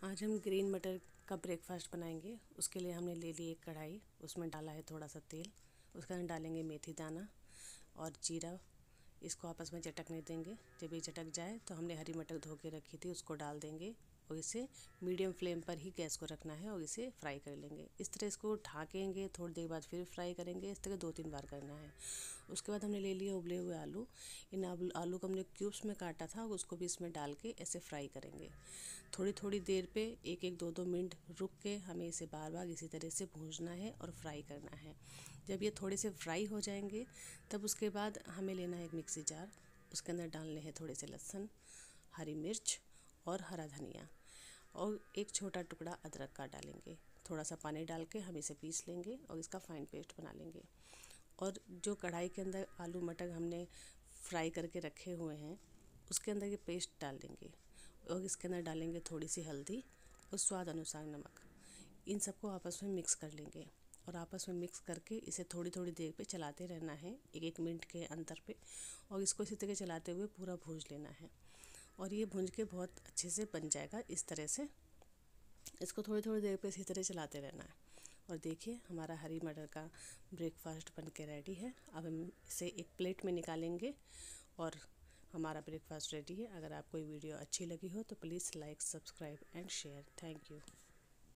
आज हम ग्रीन मटर का ब्रेकफास्ट बनाएंगे। उसके लिए हमने ले ली एक कढ़ाई, उसमें डाला है थोड़ा सा तेल। उसके अंदर डालेंगे मेथी दाना और जीरा। इसको आपस में चटकने देंगे। जब ये चटक जाए तो हमने हरी मटर धो के रखी थी, उसको डाल देंगे और इसे मीडियम फ्लेम पर ही गैस को रखना है और इसे फ्राई कर लेंगे। इस तरह इसको ढाकेंगे, थोड़ी देर बाद फिर फ्राई करेंगे। इस तरह 2-3 बार करना है। उसके बाद हमने ले लिए उबले हुए आलू। इन आलू को हमने क्यूब्स में काटा था, उसको भी इसमें डाल के ऐसे फ्राई करेंगे। थोड़ी थोड़ी देर पे 1-1, 2-2 मिनट रुक के हमें इसे बार बार इसी तरह से भूनना है और फ्राई करना है। जब ये थोड़े से फ्राई हो जाएंगे तब उसके बाद हमें लेना है एक मिक्सी जार। उसके अंदर डालने हैं थोड़े से लहसुन, हरी मिर्च और हरा धनिया और एक छोटा टुकड़ा अदरक का डालेंगे। थोड़ा सा पानी डाल के हम इसे पीस लेंगे और इसका फाइन पेस्ट बना लेंगे। और जो कढ़ाई के अंदर आलू मटर हमने फ्राई करके रखे हुए हैं उसके अंदर ये पेस्ट डाल देंगे और इसके अंदर डालेंगे थोड़ी सी हल्दी और स्वाद अनुसार नमक। इन सबको आपस में मिक्स कर लेंगे और आपस में मिक्स करके इसे थोड़ी थोड़ी देर पे चलाते रहना है, 1-1 मिनट के अंतर पे। और इसको इसी तरह चलाते हुए पूरा भून लेना है और ये भून के बहुत अच्छे से बन जाएगा। इस तरह से इसको थोड़ी थोड़ी देर पे इसी तरह चलाते रहना है। और देखिए हमारा हरी मटर का ब्रेकफास्ट बन के रेडी है। अब हम इसे एक प्लेट में निकालेंगे और हमारा ब्रेकफास्ट रेडी है। अगर आपको ये वीडियो अच्छी लगी हो तो please like, subscribe and share. Thank you.